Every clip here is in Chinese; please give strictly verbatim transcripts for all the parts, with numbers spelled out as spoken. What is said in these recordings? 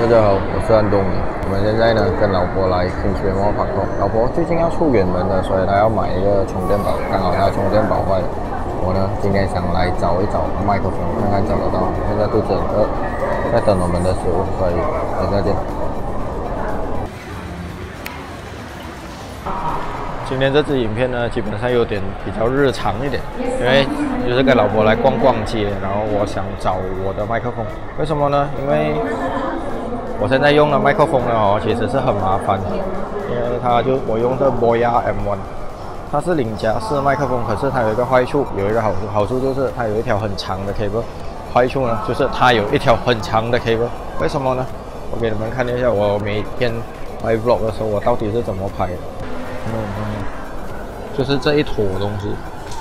大家好，我是安东尼。我们现在呢跟老婆来 Kingsway Mall 拍拖。老婆最近要出远门了，所以她要买一个充电宝，刚好她充电宝坏了。我呢今天想来找一找麦克风，看看找得到。现在肚子很饿，在等我们的食物，所以等下见。今天这支影片呢，基本上有点比较日常一点，因为就是跟老婆来逛逛街，然后我想找我的麦克风。为什么呢？因为我现在用的麦克风呢，哦，其实是很麻烦，因为它就我用的 Boya M 一，它是领夹式麦克风，可是它有一个坏处，有一个好处，好处就是它有一条很长的 cable， 坏处呢就是它有一条很长的 cable。为什么呢？我给你们看一下，我每天拍 vlog 的时候，我到底是怎么拍的。嗯嗯，就是这一坨东西，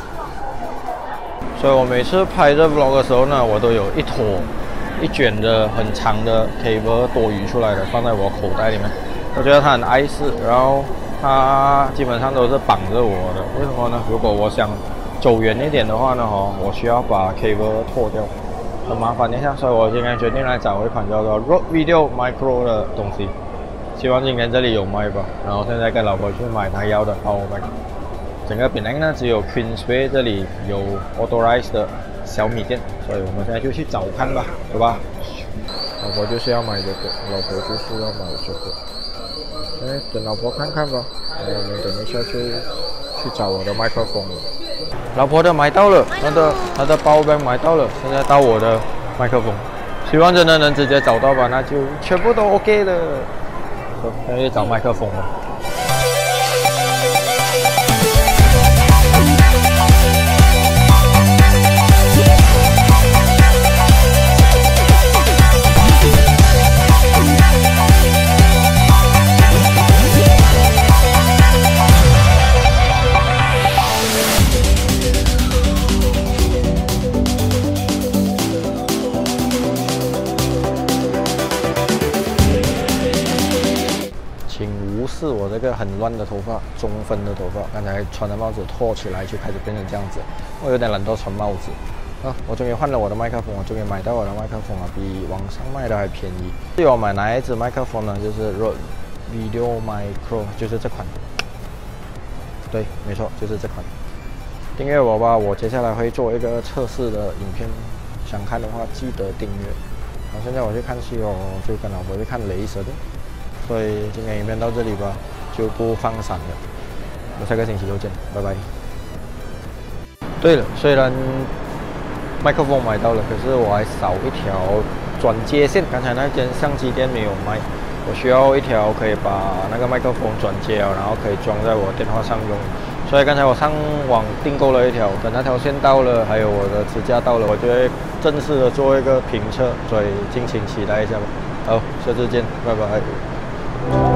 所以我每次拍这 vlog 的时候呢，我都有一坨一卷的很长的 cable 多余出来的，放在我口袋里面。我觉得它很碍事，然后它基本上都是绑着我的。为什么呢？如果我想走远一点的话呢，哦，我需要把 cable 脱掉，很麻烦一下，所以我今天决定来找一款叫做 Rode Video Micro 的东西。希望今天这里有卖吧，然后现在跟老婆去买她要的 power bank。整个本来呢只有 Queensway 这里有 authorized 的小米店，所以我们现在就去找看吧，走吧。老婆就是要买这个，老婆就是要买这个。哎，等老婆看看吧。哎，我们等一下去去找我的麦克风了。老婆的买到了，她的她的 power bank 买到了，现在到我的麦克风。希望真的能直接找到吧，那就全部都 OK 了。现在去找麦克风了。请无视我这个很乱的头发，中分的头发。刚才穿的帽子拖起来就开始变成这样子，我有点懒惰穿帽子。啊，我终于换了我的麦克风，我终于买到我的麦克风了，比网上卖的还便宜。至于我买哪一支麦克风呢？就是 Rode Video Micro， 就是这款。对，没错，就是这款。订阅我吧，我接下来会做一个测试的影片，想看的话记得订阅。好，现在我去看戏哦，就跟老婆去看雷神。所以今天影片到这里吧，就不放闪了。我们下个星期六见，拜拜。对了，虽然麦克风买到了，可是我还少一条转接线。刚才那间相机店没有卖，我需要一条可以把那个麦克风转接了，然后可以装在我电话上用。所以刚才我上网订购了一条，等那条线到了，还有我的支架到了，我就会正式的做一个评测，所以敬请期待一下吧。好，下次见，拜拜。